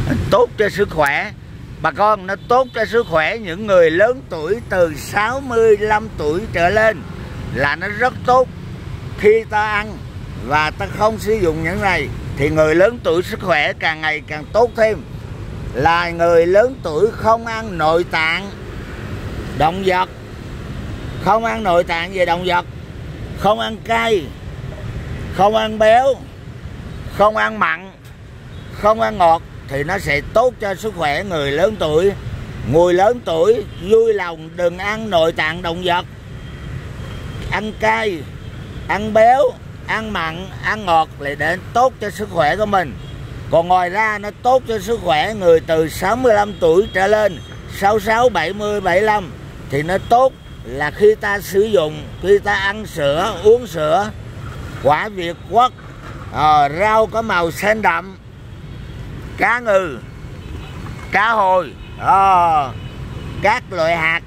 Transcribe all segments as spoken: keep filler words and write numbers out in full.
tốt cho sức khỏe. Bà con, nó tốt cho sức khỏe những người lớn tuổi từ sáu mươi lăm tuổi trở lên là nó rất tốt. Khi ta ăn và ta không sử dụng những này thì người lớn tuổi sức khỏe càng ngày càng tốt thêm. Là người lớn tuổi không ăn nội tạng động vật, không ăn nội tạng về động vật, không ăn cay, không ăn béo, không ăn mặn, không ăn ngọt thì nó sẽ tốt cho sức khỏe người lớn tuổi. Người lớn tuổi vui lòng đừng ăn nội tạng động vật, ăn cay, ăn béo, ăn mặn, ăn ngọt là để tốt cho sức khỏe của mình. Còn ngoài ra nó tốt cho sức khỏe người từ sáu mươi lăm tuổi trở lên, sáu mươi sáu, bảy mươi, bảy mươi lăm thì nó tốt là khi ta sử dụng, khi ta ăn sữa, uống sữa, quả Việt Quất, à, rau có màu xanh đậm, cá ngừ, cá hồi, à, các loại hạt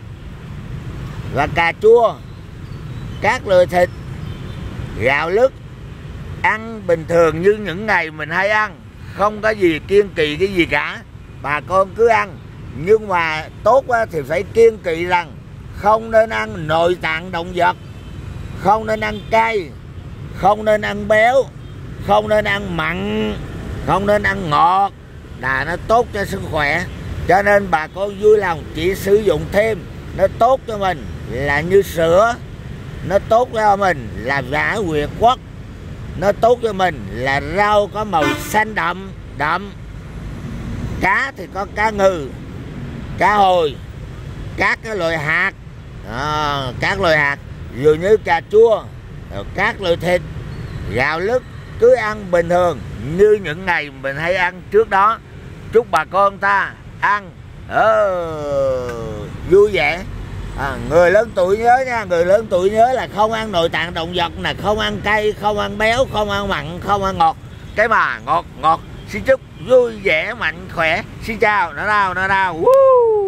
và cà chua, các loại thịt, gạo lứt, ăn bình thường như những ngày mình hay ăn, không có gì kiêng kỵ cái gì cả. Bà con cứ ăn, nhưng mà tốt thì phải kiêng kỵ rằng không nên ăn nội tạng động vật, không nên ăn cay, không nên ăn béo, không nên ăn mặn, không nên ăn ngọt, là nó tốt cho sức khỏe. Cho nên bà con vui lòng chỉ sử dụng thêm nó tốt cho mình là như sữa, nó tốt cho mình là vả Việt Quất, nó tốt cho mình là rau có màu xanh đậm đậm, cá thì có cá ngừ, cá hồi, các cái loại hạt, à, các loại hạt dường như cà chua, các loại thịt, gạo lứt, cứ ăn bình thường như những ngày mình hay ăn trước đó. Chúc bà con ta ăn uh, vui vẻ. À, người lớn tuổi nhớ nha, người lớn tuổi nhớ là không ăn nội tạng động vật nè, không ăn cay, không ăn béo, không ăn mặn, không ăn ngọt. Cái mà ngọt ngọt. Xin chúc vui vẻ, mạnh khỏe. Xin chào, nó nào, nó nào. Woo!